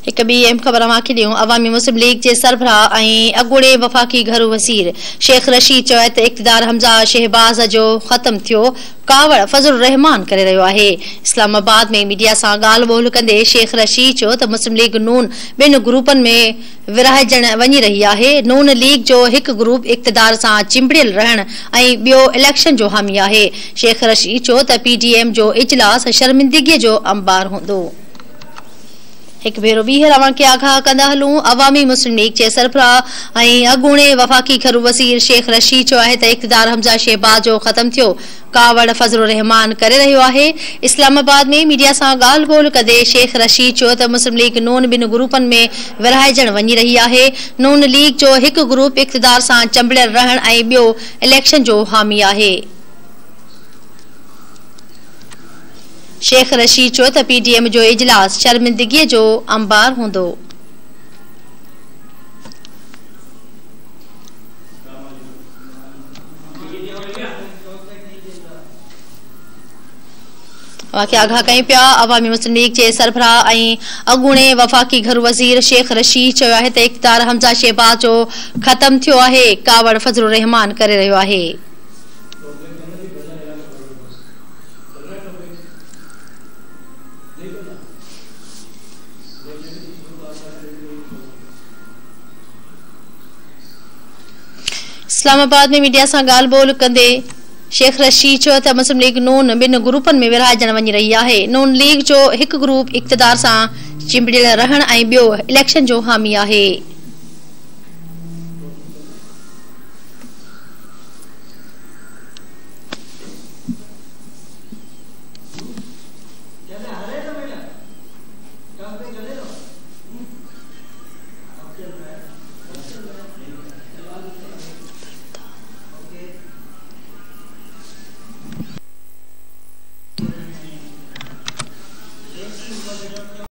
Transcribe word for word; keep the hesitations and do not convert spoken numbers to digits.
एक बी अहम खबर अवांखे ॾियूं। अवामी मुस्लिम लीग जे सरबराह ऐं अॻूणे वफ़ाक़ी घरू वज़ीर शेख रशीद चयो त इक़्तिदार हमज़ा शहबाज़ जो ख़त्म थियो कावड़ फज़लुर रहमान करे रहियो आहे। इस्लामाबाद में मीडिया सां ॻाल्हि ॿोल कंदे शेख रशीद चयो त मुस्लिम लीग नून ॿिनि ग्रुपनि में विरहाइजण वञी रही आहे। नून लीग जो हिकु ग्रुप इक़्तिदार सां चिंबड़ियल रहण ऐं ॿियो इलेक्शन जो हामी आहे। शेख रशीद चयो त पीडीएम जो इजलास शर्मिंदगीअ जो अंबार हूंदो। एक भेरो बीहर अवांखे आगाह कंदा हलूं। अवामी मुस्लिम लीग जे सरबराह ऐं अॻूणे वफ़ाक़ी घरू वज़ीर शेख रशीद चयो आहे त इक़्तिदार हमज़ा शहबाज़ जो ख़त्म थियो कावड़ फज़लुर रहमान करे रहियो आहे। इस्लामाबाद में मीडिया सां ॻाल्हि ॿोल कंदे शेख रशीद चयो त मुस्लिम लीग नून ॿिनि ग्रुपनि में विरहाइजण वञी रही आहे। नून लीग जो हिकु ग्रुप इक़्तिदार सां चंबड़ियल रहण ऐं ॿियो इलेक्शन जो हामी आहे। शेख रशीद चयो त पीडीएम जो इजलास शर्मिंदगीअ जो अंबार हूंदो। अवांखे आगाह कयूं पिया। अवामी मुस्लिम लीग जे सरबराह ऐं अॻूणे वफ़ाक़ी घरू वज़ीर शेख रशीद चयो आहे त इक़्तिदार हमज़ा शहबाज़ जो ख़त्म थियो आहे कावड़ फज़लुर रहमान करे रहियो आहे। इस्लामाबाद में मीडिया सां ॻाल्हि ॿोल कंदे शेख रशीद चयो त मुस्लिम लीग नून ॿिनि ग्रुपनि में विरहाइजण वञी रही आहे। नून लीग जो हिकु ग्रुप इक़्तिदार सां चिंबड़ियल रहण ऐं ॿियो इलेक्शन जो हामी आहे।